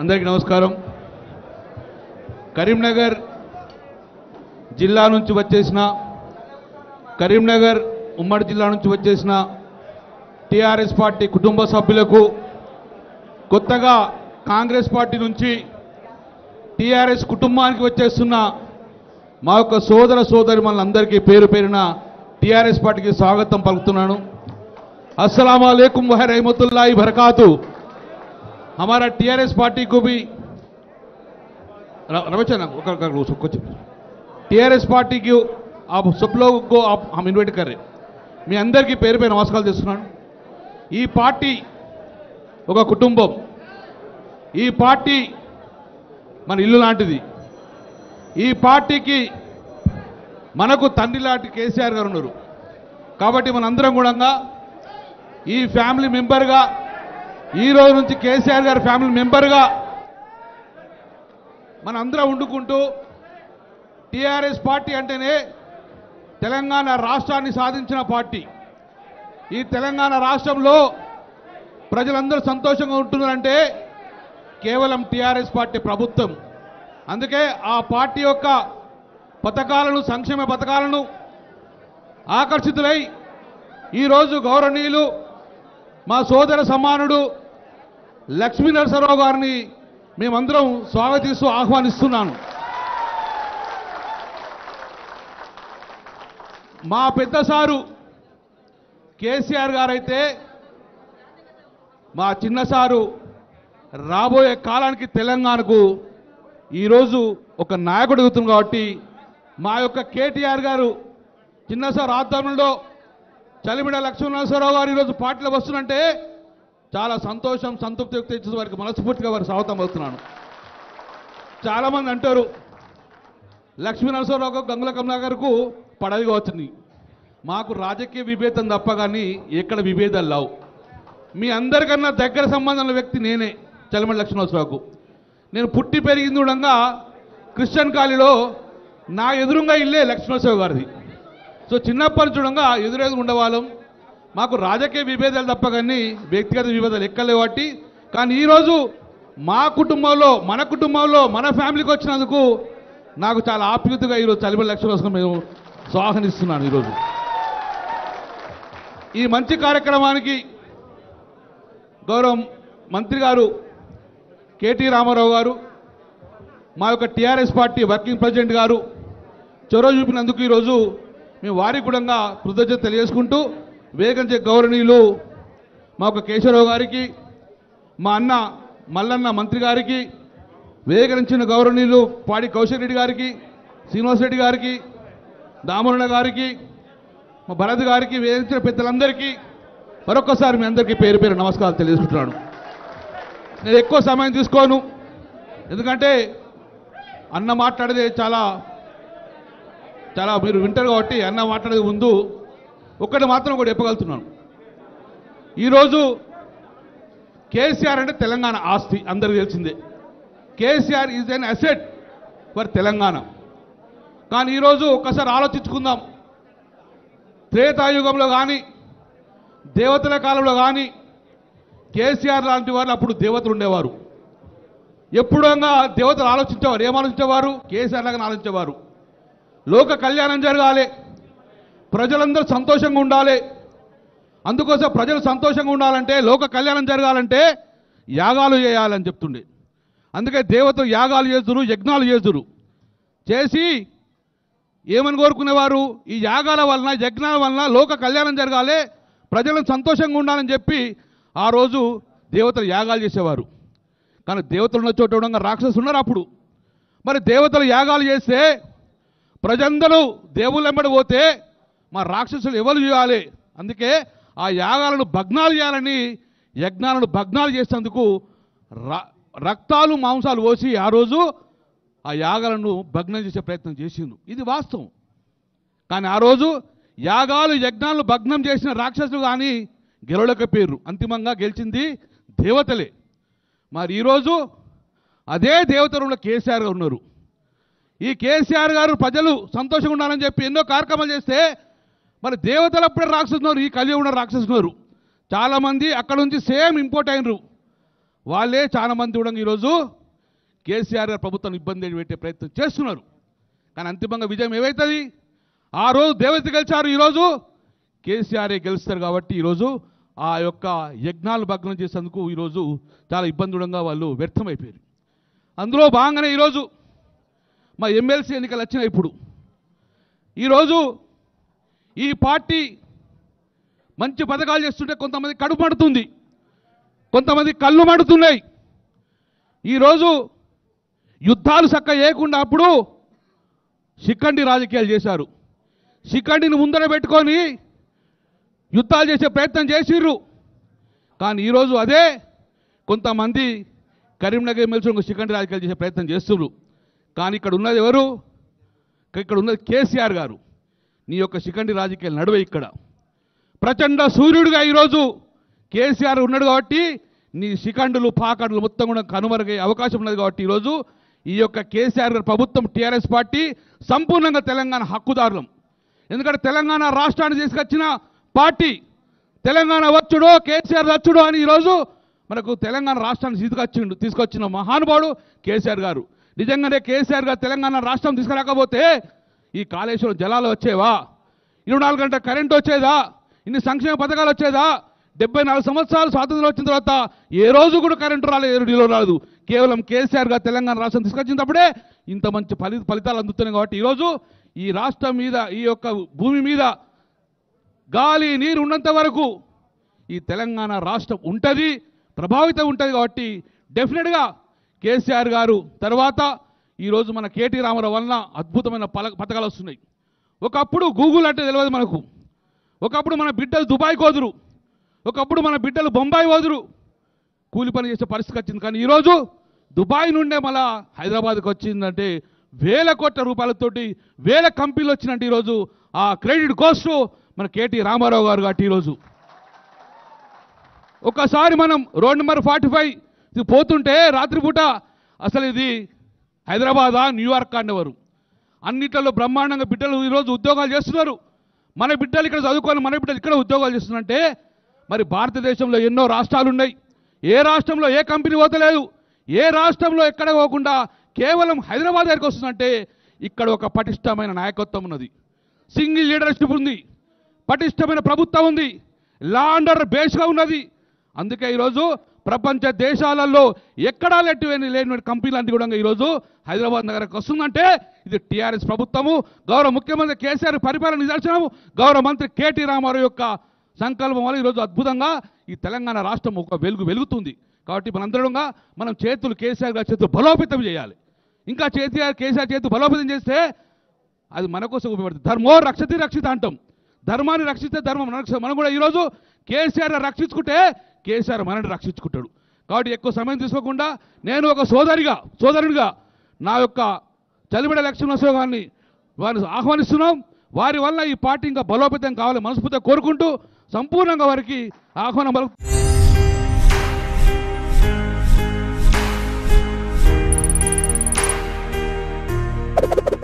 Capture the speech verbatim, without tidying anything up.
అందరికీ నమస్కారం. కరీంనగర్ జిల్లా నుంచి వచ్చేసిన కరీంనగర్ ఉమ్మడి జిల్లా నుంచి వచ్చేసిన టీఆర్ఎస్ పార్టీ కుటుంబ సభ్యులకు, కొత్తగా కాంగ్రెస్ పార్టీ నుంచి టీఆర్ఎస్ కుటుంబానికి వచ్చేస్తున్న మా యొక్క సోదర సోదరిమణులందరికీ పేరు పేరున టీఆర్ఎస్ పార్టీకి స్వాగతం పలుకుతున్నాను. अस्सलाम वालेकुम व रहमतुल्लाहि बरकातु. हमारा टीआरएस पार्टी को भी रवचना कुछ टीआरएस पार्टी की आप सब लोगों को आप हम इन्वाइट कर रहे. మీ అందరికీ పేరు పేరు నమస్కారాలు చేస్తున్నాను. ఈ పార్టీ ఒక కుటుంబం. ఈ పార్టీ మన ఇల్లు లాంటిది. ఈ పార్టీకి మనకు తండ్రి లాంటి కేసీఆర్ గారు ఉన్నారు. కాబట్టి మనందరం కూడా ఈ ఫ్యామిలీ మెంబర్గా, ఈ రోజు నుంచి కేసీఆర్ గారి ఫ్యామిలీ మెంబర్గా మనందరం వండుకుంటూ, టీఆర్ఎస్ పార్టీ అంటేనే తెలంగాణ రాష్ట్రాన్ని సాధించిన పార్టీ. ఈ తెలంగాణ రాష్ట్రంలో ప్రజలందరూ సంతోషంగా ఉంటున్నారంటే కేవలం టీఆర్ఎస్ పార్టీ ప్రభుత్వం. అందుకే ఆ పార్టీ యొక్క పథకాలను, సంక్షేమ పథకాలను ఆకర్షితులై ఈరోజు గౌరవనీయులు మా సోదర సమానుడు లక్ష్మీ నరసరావు గారిని మేమందరం స్వాగతిస్తూ ఆహ్వానిస్తున్నాను. మా పెద్ద సారు కేసీఆర్ గారైతే మా చిన్న సారు రాబోయే కాలానికి తెలంగాణకు ఈరోజు ఒక నాయకుడు అవుతుంది. కాబట్టి మా యొక్క కేటీఆర్ గారు చిన్న సార్ ఆధ్వర్యంలో చలిమిడ లక్ష్మీనరసరావు గారు ఈరోజు పార్టీలో వస్తున్నంటే చాలా సంతోషం, సంతృప్తి వ్యక్తం చేసే వారికి మనస్ఫూర్తిగా వారికి స్వాగతం అవుతున్నాను. చాలామంది అంటారు లక్ష్మీనరసరావు గంగుల కమలాకర్కు పడవిగా వచ్చింది. మాకు రాజకీయ విభేదం తప్ప కానీ ఎక్కడ విభేదాలు లేవు. మీ అందరికన్నా దగ్గర సంబంధం వ్యక్తి నేనే, చలిమిడ లక్ష్మీనరసరావుకు. నేను పుట్టి పెరిగింది కూడా క్రిస్టియన్ కాలనీలో, నా ఎదురుగా ఇల్లే లక్ష్మీనరసరావు గారిది. సో చిన్నప్పటి చూడంగా ఎదురెదురు ఉండేవాళ్ళం. మాకు రాజకీయ విభేదాలు తప్ప కానీ వ్యక్తిగత విభేదాలు ఎక్కలేవు. కాబట్టి కానీ ఈరోజు మా కుటుంబంలో, మన కుటుంబంలో, మన ఫ్యామిలీకి వచ్చినందుకు నాకు చాలా ఆప్యాయతగా ఈరోజు చలిమిడ లక్ష్మీనరసరావు మేము స్వాగతిస్తున్నాను. ఈరోజు ఈ మంచి కార్యక్రమానికి గౌరవ మంత్రి గారు కేటీ రామారావు గారు, మా యొక్క టీఆర్ఎస్ పార్టీ వర్కింగ్ ప్రెసిడెంట్ గారు చొరవ చూపినందుకు ఈరోజు మేము వారికి కూడా కృతజ్ఞత తెలియజేసుకుంటూ, వేగంచే గౌరవనీయులు మా యొక్క కేశవరావు గారికి, మా అన్న మల్లన్న మంత్రి గారికి, వేగరించిన గౌరవనీయులు పాడి కౌశల్ రెడ్డి గారికి, శ్రీనివాస్ రెడ్డి గారికి, దామోరణ గారికి, మా భరత్ గారికి, వేగరించిన పెద్దలందరికీ మరొకసారి మీ అందరికీ పేరు పేరు నమస్కారాలు తెలియజేసుకుంటున్నాను. నేను ఎక్కువ సమయం తీసుకోను, ఎందుకంటే అన్న మాట్లాడేది చాలా చాలా మీరు వింటారు కాబట్టి అన్న మాట్లాడే ముందు ఒక్కటి మాత్రం ఒకటి చెప్పగలుగుతున్నాను. ఈరోజు కేసీఆర్ అంటే తెలంగాణ ఆస్తి, అందరికీ తెలిసిందే. KCR is an asset for Telangana. కానీ ఈరోజు ఒక్కసారి ఆలోచించుకుందాం. త్రేతాయుగంలో కానీ, దేవతల కాలంలో కానీ కేసీఆర్ లాంటి వారు అప్పుడు దేవతలు ఉండేవారు. ఎప్పుడూ దేవతలు ఆలోచించేవారు. ఏం ఆలోచించేవారు? కేసీఆర్ లాగా ఆలోచించేవారు. లోక కళ్యాణం జరగాలి, ప్రజలందరూ సంతోషంగా ఉండాలి. అందుకోసం ప్రజలు సంతోషంగా ఉండాలంటే, లోక కళ్యాణం జరగాలంటే యాగాలు చేయాలని చెప్తుండే. అందుకే దేవతలు యాగాలు చేస్తురు, యజ్ఞాలు చేస్తురు. చేసి ఏమని కోరుకునేవారు? ఈ యాగాల వలన, యజ్ఞాల వలన లోక కళ్యాణం జరగాలి, ప్రజలను సంతోషంగా ఉండాలని చెప్పి ఆ రోజు దేవతలు యాగాలు చేసేవారు. కానీ దేవతలు ఉన్న చోట ఉండగా రాక్షసులు ఉన్నారు అప్పుడు. మరి దేవతలు యాగాలు చేస్తే ప్రజందరూ దేవుళ్ళు వెంబడి పోతే మా రాక్షసులు ఎవరు చేయాలి? అందుకే ఆ యాగాలను భగ్నాలు చేయాలని, యజ్ఞాలను భగ్నాలు చేసేందుకు రక్తాలు మాంసాలు పోసి ఆ రోజు ఆ యాగాలను భగ్నం చేసే ప్రయత్నం చేసిండు. ఇది వాస్తవం. కానీ ఆ రోజు యాగాలు యజ్ఞాలను భగ్నం చేసిన రాక్షసులు కానీ గెలవలేకపోయారు. అంతిమంగా గెలిచింది దేవతలే. మరి ఈరోజు అదే దేవతలు కేసీఆర్ గారు ఉన్నారు. ఈ కేసీఆర్ గారు ప్రజలు సంతోషంగా ఉండాలని చెప్పి ఎన్నో కార్యక్రమాలు చేస్తే మరి దేవతలు అప్పుడే రాక్షసున్నారు, ఈ కలియుగ ఉన్న రాక్షసున్నారు. చాలామంది అక్కడ నుంచి సేమ్ ఇంపోర్ట్ అయినరు. వాళ్ళే చాలా మంది కూడా ఈరోజు కేసీఆర్ గారు ప్రభుత్వం ఇబ్బంది పెట్టే ప్రయత్నం చేస్తున్నారు. కానీ అంతిమంగా విజయం ఏమవుతుంది? ఆ రోజు దేవత గెలిచారు, ఈరోజు కేసీఆరే గెలుస్తారు. కాబట్టి ఈరోజు ఆ యొక్క యజ్ఞాలు భగ్నం చేసేందుకు ఈరోజు చాలా ఇబ్బందుడంగా వాళ్ళు వ్యర్థమైపోయారు. అందులో భాగంగానే ఈరోజు మా ఎమ్మెల్సీ ఎన్నికలు వచ్చినాయి. ఇప్పుడు ఈరోజు ఈ పార్టీ మంచి పథకాలు చేస్తుంటే కొంతమంది కడుపు మండుతుంది, కొంతమంది కళ్ళు మండుతున్నాయి. ఈరోజు యుద్ధాలు చక్క చేయకుండా అప్పుడు శిఖండి రాజకీయాలు చేశారు. శిఖండిని ముందర పెట్టుకొని యుద్ధాలు చేసే ప్రయత్నం చేసిర్రు. కానీ ఈరోజు అదే కొంతమంది కరీంనగర్ ఎమ్మెల్సీ శిఖండి రాజకీయాలు చేసే ప్రయత్నం చేస్తున్నారు. కానీ ఇక్కడ ఉన్నది ఎవరు? ఇక్కడ ఉన్నది కేసీఆర్ గారు. నీ యొక్క శిఖండి రాజకీయాలు నడువే. ఇక్కడ ప్రచండ సూర్యుడిగా ఈరోజు కేసీఆర్ ఉన్నాడు కాబట్టి నీ శిఖండులు పాకండులు మొత్తం కూడా కనుమరుగే అవకాశం ఉన్నది. కాబట్టి ఈరోజు ఈ యొక్క కేసీఆర్ గారి ప్రభుత్వం, టీఆర్ఎస్ పార్టీ సంపూర్ణంగా తెలంగాణ హక్కుదారులం. ఎందుకంటే తెలంగాణ రాష్ట్రాన్ని తీసుకొచ్చిన పార్టీ, తెలంగాణ వచ్చుడో కేసీఆర్ వచ్చుడో అని ఈరోజు మనకు తెలంగాణ రాష్ట్రాన్ని తీసుకొచ్చిండు తీసుకొచ్చిన మహానుభావుడు కేసీఆర్ గారు. నిజంగానే కేసీఆర్ గారు తెలంగాణ రాష్ట్రం తీసుకురాకపోతే ఈ కాళేశ్వరం జలాలు వచ్చేవా? ఇరవై నాలుగు గంటల కరెంటు వచ్చేదా? ఇన్ని సంక్షేమ పథకాలు వచ్చేదా? డెబ్బై నాలుగు సంవత్సరాలు స్వాతంత్రం వచ్చిన తర్వాత ఏ రోజు కూడా కరెంటు రాలేదు, ఏరుడిలో రాలేదు. కేవలం కేసీఆర్ గారు తెలంగాణ రాష్ట్రం తీసుకొచ్చినప్పుడే ఇంత మంచి ఫలి ఫలితాలు అందుతున్నాయి. కాబట్టి ఈరోజు ఈ రాష్ట్రం మీద, ఈ యొక్క భూమి మీద గాలి నీరు ఉన్నంత వరకు ఈ తెలంగాణ రాష్ట్రం ఉంటుంది, ప్రభావితం ఉంటుంది. కాబట్టి డెఫినెట్గా కేసీఆర్ గారు తర్వాత ఈరోజు మన కేటీ రామారావు వలన అద్భుతమైన పల పథకాలు వస్తున్నాయి. ఒకప్పుడు గూగుల్ అంటే తెలియదు మనకు, ఒకప్పుడు మన బిడ్డలు దుబాయ్ కోదురు, ఒకప్పుడు మన బిడ్డలు బొంబాయి వదురు కూలి పని చేసే పరిస్థితి వచ్చింది. కానీ ఈరోజు దుబాయ్ నుండే మళ్ళా హైదరాబాద్కి వచ్చిందంటే వేల కోట్ల రూపాయలతోటి వేల కంపెనీలు వచ్చినట్టు ఈరోజు ఆ క్రెడిట్ కోస్ట్ మన కేటీ రామారావు గారు. కాబట్టి ఈరోజు ఒకసారి మనం రోడ్ నెంబర్ ఫార్టీ ఫైవ్ పోతుంటే రాత్రిపూట అసలు ఇది హైదరాబాదా న్యూయార్క్ అనేవారు. అన్నిట్లలో బ్రహ్మాండంగా బిడ్డలు ఈరోజు ఉద్యోగాలు చేస్తున్నారు. మన బిడ్డలు ఇక్కడ చదువుకొని మన బిడ్డలు ఇక్కడ ఉద్యోగాలు చేస్తున్నారంటే మరి భారతదేశంలో ఎన్నో రాష్ట్రాలు ఉన్నాయి, ఏ రాష్ట్రంలో ఏ కంపెనీ పోతలేదు, ఏ రాష్ట్రంలో ఎక్కడ పోకుండా కేవలం హైదరాబాద్ దగ్గరికి వస్తుందంటే ఇక్కడ ఒక పటిష్టమైన నాయకత్వం ఉన్నది, సింగిల్ లీడర్షిప్ ఉంది, పటిష్టమైన ప్రభుత్వం ఉంది, లా అండ్ ఆర్డర్ బేస్గా ఉన్నది. అందుకే ఈరోజు ప్రపంచ దేశాలలో ఎక్కడా లెట్టు లేని కంపెనీలు అన్నీ కూడా ఈరోజు హైదరాబాద్ నగరానికి వస్తుందంటే ఇది టీఆర్ఎస్ ప్రభుత్వము, గౌరవ ముఖ్యమంత్రి కేసీఆర్ పరిపాలన నిదర్శనము, గౌరవ మంత్రి కేటీ రామారావు యొక్క సంకల్పం వల్ల ఈరోజు అద్భుతంగా ఈ తెలంగాణ రాష్ట్రం ఒక వెలుగు వెలుగుతుంది. కాబట్టి మనందరంగా మనం చేతులు కేసీఆర్ గారి చేతులు బలోపేతం చేయాలి. ఇంకా కేసీఆర్ కేసీఆర్ చేతులు బలోపేతం చేస్తే అది మన కోసం ఉపయోగపడుతుంది. ధర్మో రక్షతి రక్షిత అంటాం, ధర్మాన్ని రక్షిస్తే ధర్మం మనం కూడా ఈరోజు కేసీఆర్ రక్షించుకుంటే కేసీఆర్ మనని రక్షించుకుంటాడు. కాబట్టి ఎక్కువ సమయం తీసుకోకుండా నేను ఒక సోదరిగా సోదరునిగా నా యొక్క చలిబిడ లక్ష్మణరావు గారిని వారిని ఆహ్వానిస్తున్నాం. వారి వల్ల ఈ పార్టీ ఇంకా బలోపేతం కావాలి మనస్ఫూర్తిగా కోరుకుంటూ సంపూర్ణంగా వారికి ఆహ్వానం పలుకు